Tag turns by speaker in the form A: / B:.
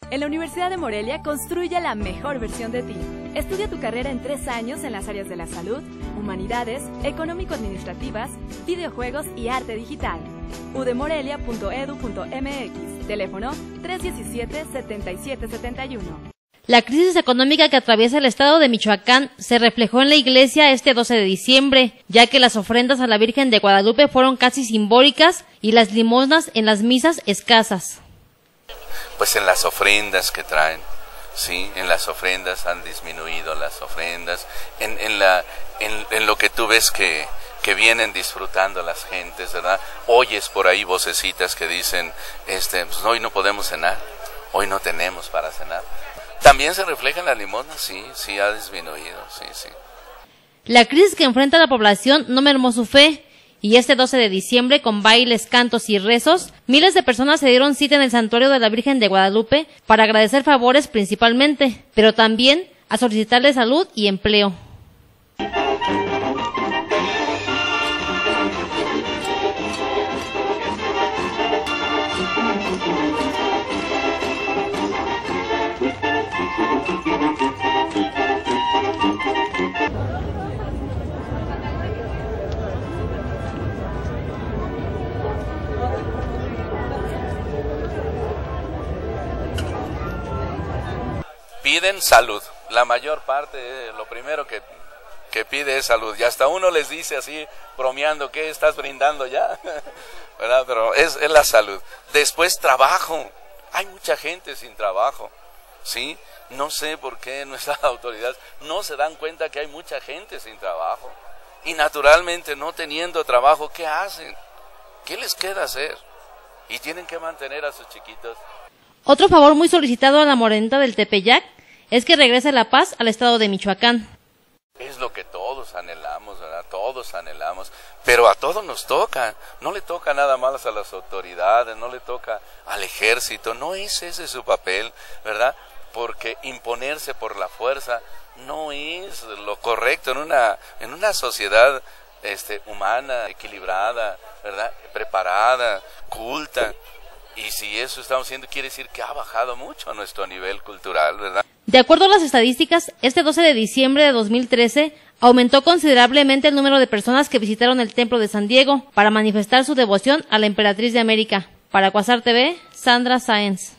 A: En la Universidad de Morelia construye la mejor versión de ti. Estudia tu carrera en 3 años en las áreas de la salud, humanidades, económico-administrativas, videojuegos y arte digital. udemorelia.edu.mx. Teléfono 317-7771.
B: La crisis económica que atraviesa el estado de Michoacán se reflejó en la iglesia este 12 de diciembre, ya que las ofrendas a la Virgen de Guadalupe fueron casi simbólicas y las limosnas en las misas escasas.
C: Pues en las ofrendas que traen, sí, en las ofrendas han disminuido las ofrendas, en lo que tú ves que vienen disfrutando las gentes, ¿verdad? Oyes por ahí vocecitas que dicen, pues hoy no podemos cenar, hoy no tenemos para cenar. También se refleja en la limosna, sí ha disminuido, sí.
B: La crisis que enfrenta la población no mermó su fe, y este 12 de diciembre, con bailes, cantos y rezos, miles de personas se dieron cita en el santuario de la Virgen de Guadalupe para agradecer favores principalmente, pero también a solicitarle salud y empleo.
C: Piden salud, la mayor parte, lo primero que pide es salud, y hasta uno les dice así, bromeando, ¿qué estás brindando ya? ¿Verdad? Pero es la salud. Después trabajo, hay mucha gente sin trabajo, ¿sí? No sé por qué nuestras autoridades no se dan cuenta que hay mucha gente sin trabajo, y naturalmente no teniendo trabajo, ¿qué hacen? ¿Qué les queda hacer? Y tienen que mantener a sus chiquitos.
B: Otro favor muy solicitado a la Morenita del Tepeyac es que regrese la paz al estado de Michoacán.
C: Es lo que todos anhelamos, ¿verdad? Todos anhelamos, pero a todos nos toca. No le toca nada más a las autoridades, no le toca al ejército, no es ese su papel, ¿verdad? Porque imponerse por la fuerza no es lo correcto en una sociedad humana, equilibrada, ¿verdad? Preparada, culta. Y si eso estamos haciendo, quiere decir que ha bajado mucho nuestro nivel cultural, ¿verdad?
B: De acuerdo a las estadísticas, este 12 de diciembre de 2013 aumentó considerablemente el número de personas que visitaron el Templo de San Diego para manifestar su devoción a la Emperatriz de América. Para Quasar TV, Sandra Sáenz.